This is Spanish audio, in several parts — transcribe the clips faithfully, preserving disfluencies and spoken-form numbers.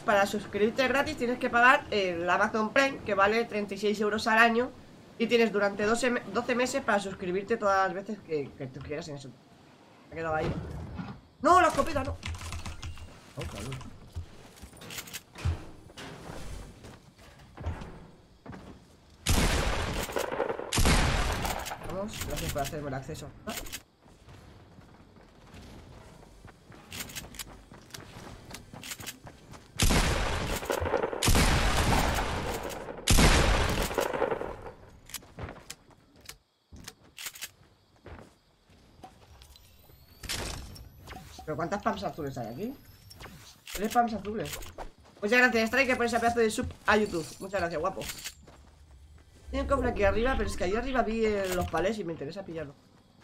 para suscribirte gratis tienes que pagar el Amazon Prime, que vale treinta y seis euros al año. Y tienes durante doce, doce meses para suscribirte todas las veces que, que tú quieras en eso. Me ha quedado ahí. ¡No, la escopeta no! Oh, claro. Vamos, gracias por hacerme el acceso. ¿Ah? ¿Pero cuántas pams azules hay aquí? Tres pams azules. Muchas gracias, Strike, por ese pedazo de sub a YouTube. Muchas gracias, guapo. Tiene un cofre aquí arriba, pero es que ahí arriba vi eh, los palés y me interesa pillarlo.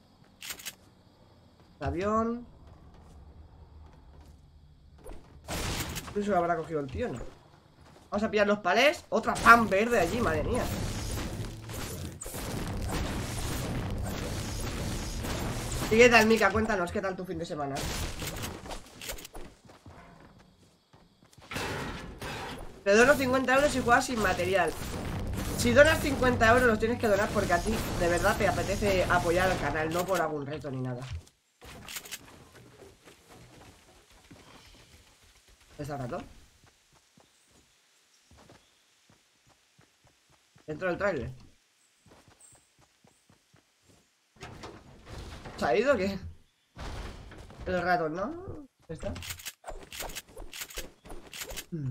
El avión. Incluso lo habrá cogido el tío, ¿no? Vamos a pillar los palés. Otra pan verde allí, madre mía. ¿Y qué tal, Mika? Cuéntanos, ¿qué tal tu fin de semana? Te dono cincuenta euros y juegas sin material. Si donas cincuenta euros los tienes que donar porque a ti de verdad te apetece apoyar al canal, no por algún reto ni nada. ¿Está el rato? Dentro del tráiler. ¿Se ha ido o qué? El ratón, ¿no? ¿Está? Hmm.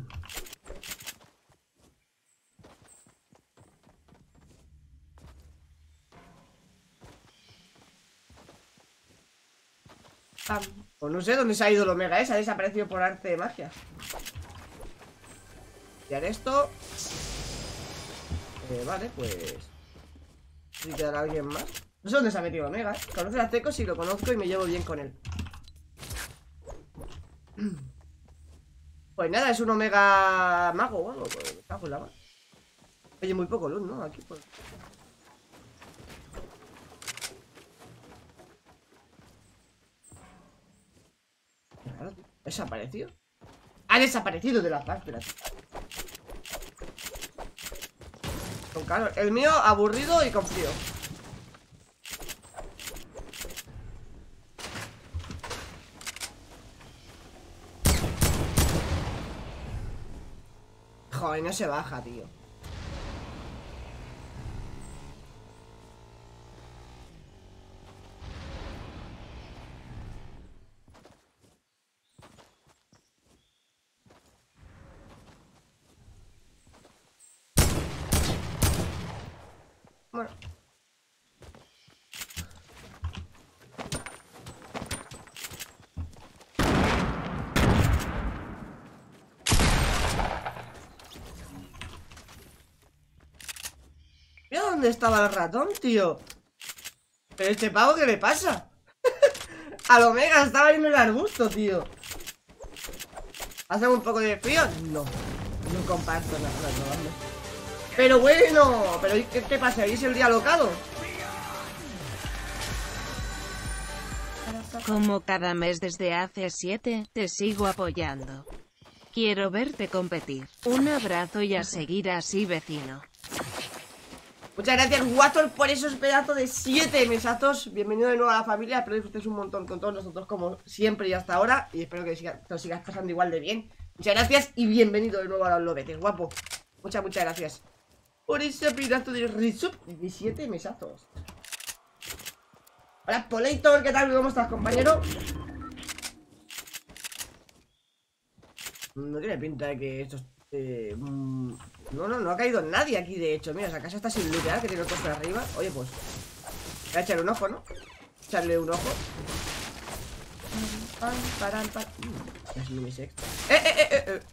Ah, pues no sé dónde se ha ido el Omega ese. Ha desaparecido por arte de magia. Pillar esto. Eh, vale, pues... Si quedará alguien más. No sé dónde se ha metido Omega, ¿eh? Conoce a Teco, sí lo conozco y me llevo bien con él. Pues nada, es un Omega mago o algo. Pues me cago en la mano. Oye, muy poco luz, ¿no? Aquí pues... Claro, tío. ¿Ha desaparecido? Ha desaparecido de la paz, espérate. Con calor. El mío aburrido y con frío. Joder, no se baja, tío. Bueno. Mira dónde estaba el ratón, tío. Pero este pavo, ¿qué le pasa? Al Omega estaba en el arbusto, tío. ¿Hace un poco de frío? No. No comparto nada, no, no, no. Pero bueno, pero ¿qué, qué pasa? ¿Ahí es el día alocado? Como cada mes desde hace siete, te sigo apoyando. Quiero verte competir. Un abrazo y a seguir así, vecino. Muchas gracias, Wator, por esos pedazos de siete mesazos. Bienvenido de nuevo a la familia. Espero que disfrutes un montón con todos nosotros como siempre y hasta ahora. Y espero que siga, te lo sigas pasando igual de bien. Muchas gracias y bienvenido de nuevo a los lobetes, guapo. Muchas, muchas gracias por ese pedazo de resub de siete mesazos. Hola, Poleitor, ¿qué tal? ¿Cómo estás, compañero? No tiene pinta de que esto... Eh, mm, no, no, no ha caído nadie aquí, de hecho. Mira, esa casa está sin lootear, que tiene el costo de arriba. Oye, pues voy a echarle un ojo, ¿no? Echarle un ojo. Pam, param, pam. Mm, es minisex. ¡Eh, eh, eh, eh! eh.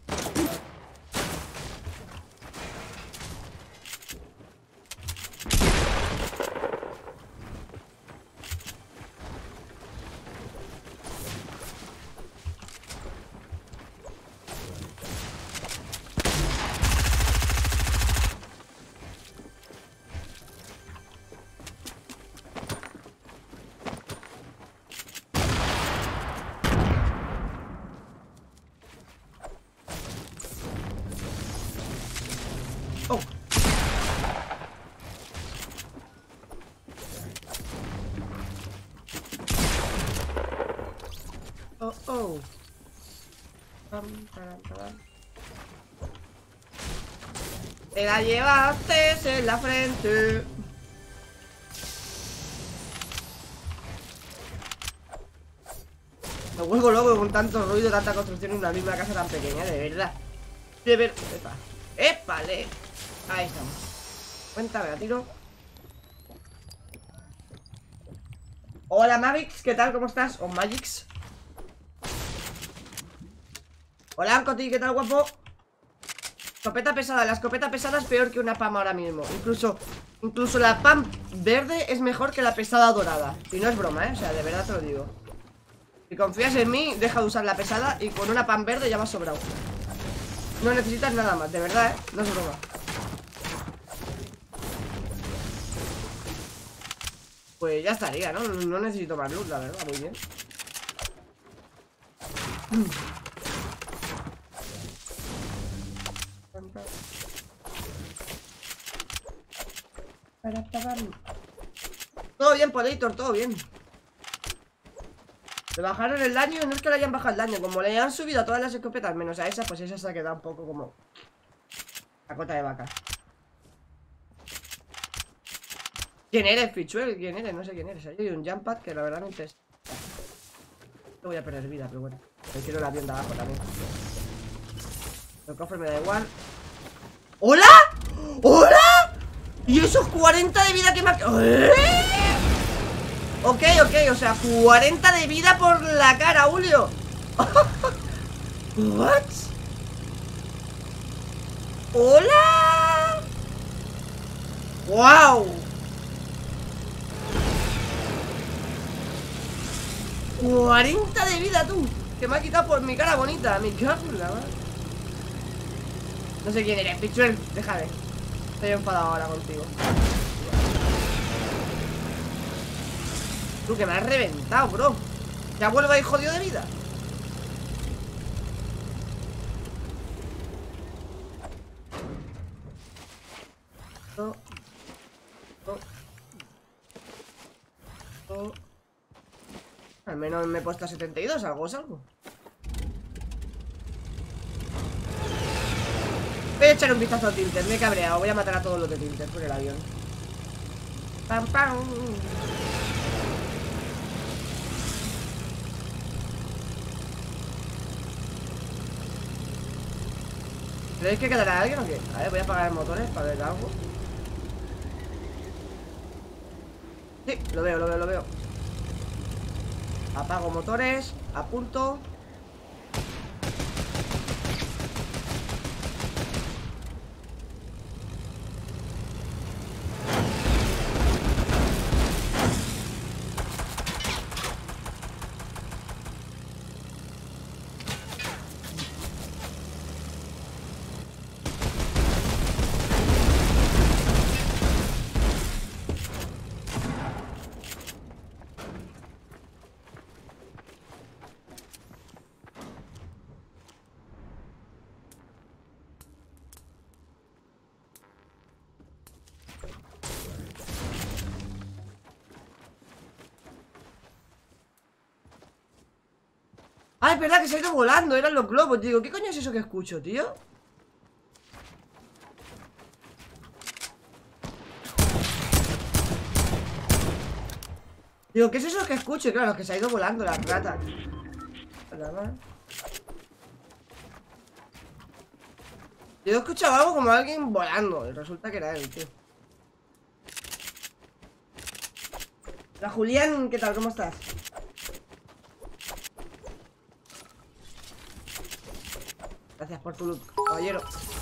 Oh. Oh, oh. Pam, param, param. Te la llevaste en la frente. Me vuelvo loco con tanto ruido, tanta construcción en una misma casa tan pequeña, de verdad. De ver... Epa. ¡Épale! Ahí estamos. Cuéntame, la tiro. Hola, Magix, ¿qué tal? ¿Cómo estás? O Magix. Hola, Ancoti, ¿qué tal, guapo? Escopeta pesada, la escopeta pesada es peor que una P A M ahora mismo. Incluso, incluso la P A M verde es mejor que la pesada dorada. Y no es broma, ¿eh? O sea, de verdad te lo digo. Si confías en mí, deja de usar la pesada y con una P A M verde ya vas sobrado. No necesitas nada más, de verdad, ¿eh? No es broma. Pues ya estaría, ¿no? No necesito más luz, la verdad, muy bien. Todo bien, Podator, todo bien. Le bajaron el daño, no es que le hayan bajado el daño. Como le han subido a todas las escopetas menos a esa, pues esa se ha quedado un poco como la cota de vaca. ¿Quién eres, Pichuel? ¿Quién eres? No sé quién eres. Ahí hay un jump pad que la verdad no interesa. No voy a perder vida, pero bueno. Me quiero el avión de abajo también. El cofre me da igual. ¡Hola! ¡Hola! ¿Y esos cuarenta de vida que me ha... ¿Eh? Ok, ok, o sea, cuarenta de vida por la cara, Julio. ¿What? ¡Hola! ¡Wow! cuarenta de vida, tú. Que me ha quitado por mi cara bonita. Mi cara, la verdad. No sé quién eres, Pichuel. Déjame. Estoy enfadado ahora contigo. Tú, que me has reventado, bro. Ya vuelvo ahí jodido de vida. No. No. No. Al menos me he puesto a setenta y dos, algo es algo. Voy a echar un vistazo a Tilted, me he cabreado. Voy a matar a todos los de Tilted por el avión. Pam, pam. ¿Creéis que quedará alguien o qué? A ver, voy a apagar motores para ver algo. Sí, lo veo, lo veo, lo veo. Apago motores, apunto. Ah, es verdad que se ha ido volando, eran los globos. Digo, ¿qué coño es eso que escucho, tío? Digo, ¿qué es eso que escucho? Y claro, que se ha ido volando la rata. Yo he escuchado algo como alguien volando y resulta que era él, tío. Hola, Julián, ¿qué tal? ¿Cómo estás? Gracias por tu loot, caballero.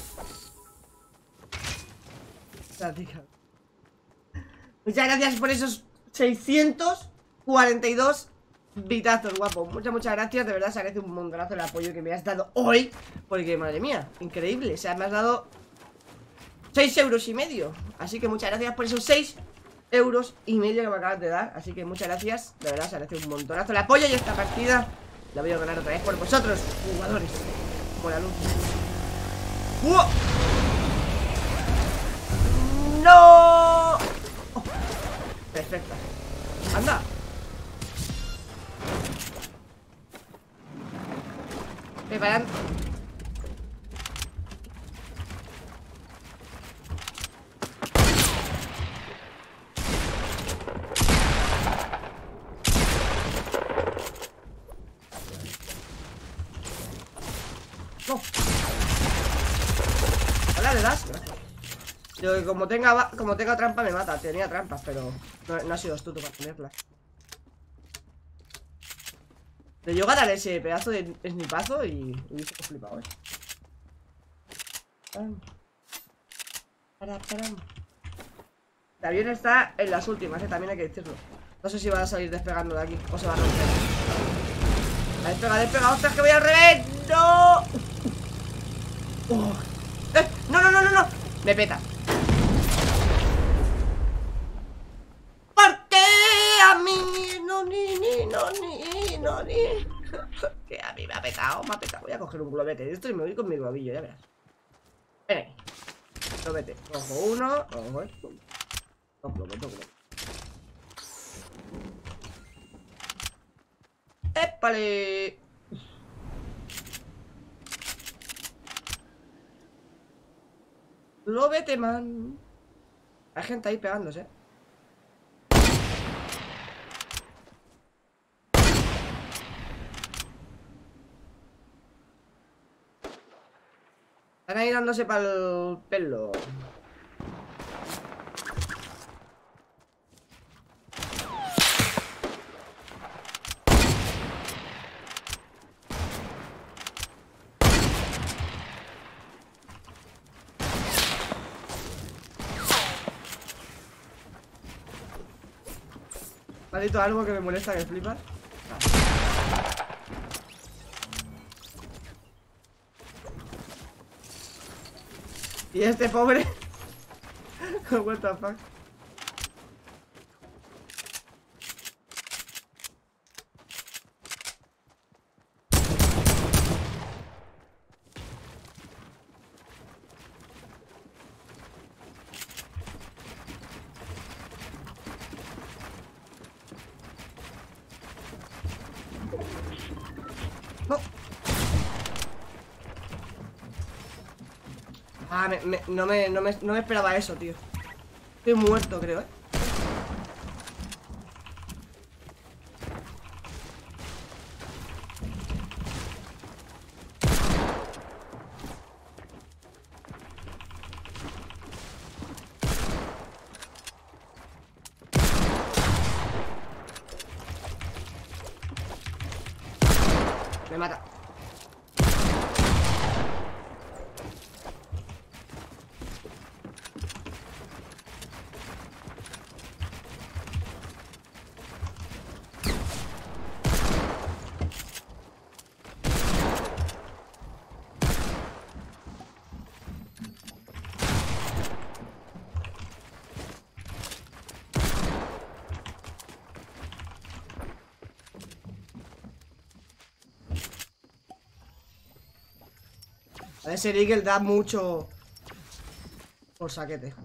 Muchas gracias por esos seiscientos cuarenta y dos bitazos, guapo. Muchas, muchas gracias. De verdad se agradece un montonazo el apoyo que me has dado hoy. Porque, madre mía, increíble. O sea, me has dado seis euros y medio. Así que muchas gracias por esos seis euros y medio que me acabas de dar. Así que muchas gracias. De verdad se agradece un montonazo el apoyo. Y esta partida la voy a ganar otra vez por vosotros, jugadores. Como la luz. ¡Wow! ¡No! Oh, perfecta. Anda. Preparando. No. Hola, ¿le das? Gracias. Yo que como tenga, como tenga trampa me mata. Tenía trampas, pero no, no ha sido astuto para tenerla. Le llego a dar ese pedazo de snipazo y hubiese flipado, eh. Para, para. El avión está en las últimas, eh, también hay que decirlo. No sé si va a salir despegando de aquí o se va a romper. Ha despegado, ha despegado. ¡Ostras, que voy al revés! ¡No! Uh. ¡Eh! ¡No, no, no, no, no! Me peta. ¿Por qué a mí? No, ni, ni, no, ni, no, ni. Que a mí me ha petado, me ha petado. Voy a coger un globete de esto y me voy con mi globillo, ya verás. Ven ahí. Globete. Cojo uno. Cojo esto. Dos globos, dos globos. ¡Épale! Globete, man. Hay gente ahí pegándose. Están ahí dándose para el pelo. Maldito algo que me molesta que flipas. Y este pobre. What the fuck. No. Ah, me, me, no, me, no, me, no me esperaba eso, tío. Estoy muerto, creo, eh. Me mata. A ese Eagle da mucho por saquete.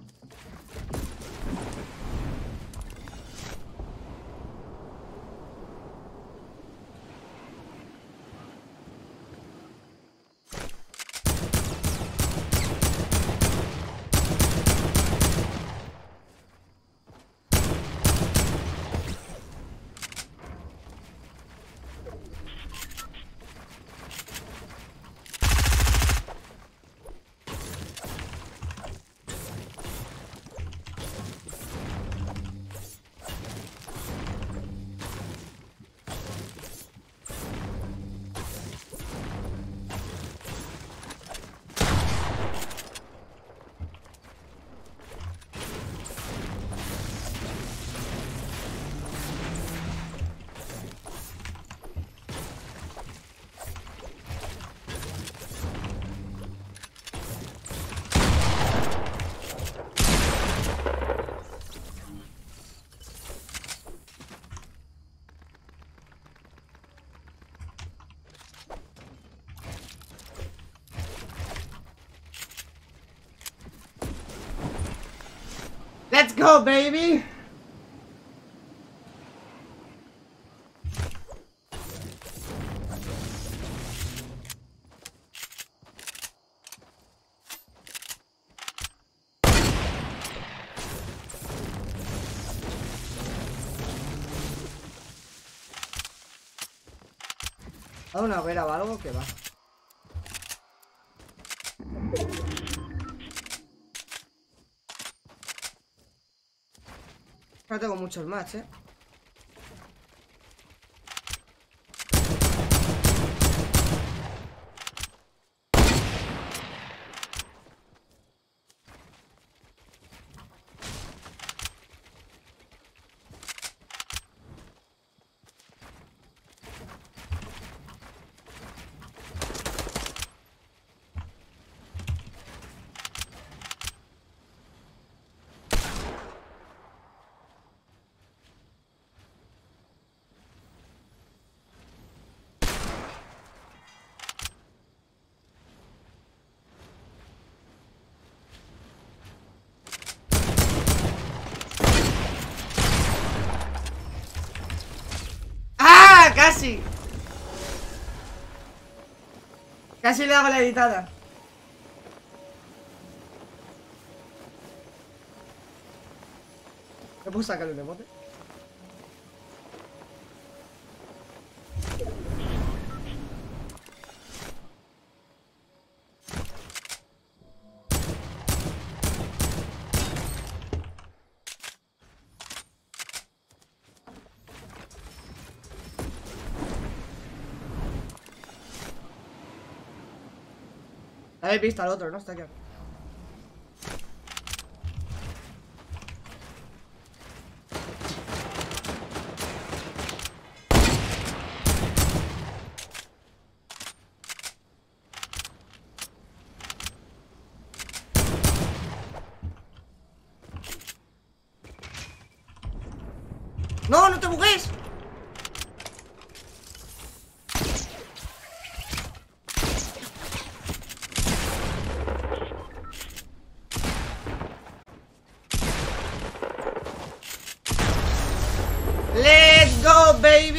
Let's go, baby. ¿A una hoguera o algo que va? No tengo muchos más, eh. Casi. Casi le hago la editada. ¿Me puedo sacar un emote? Habéis visto al otro, ¿no? Está aquí. ¡No, no te bugues! Let's go, baby.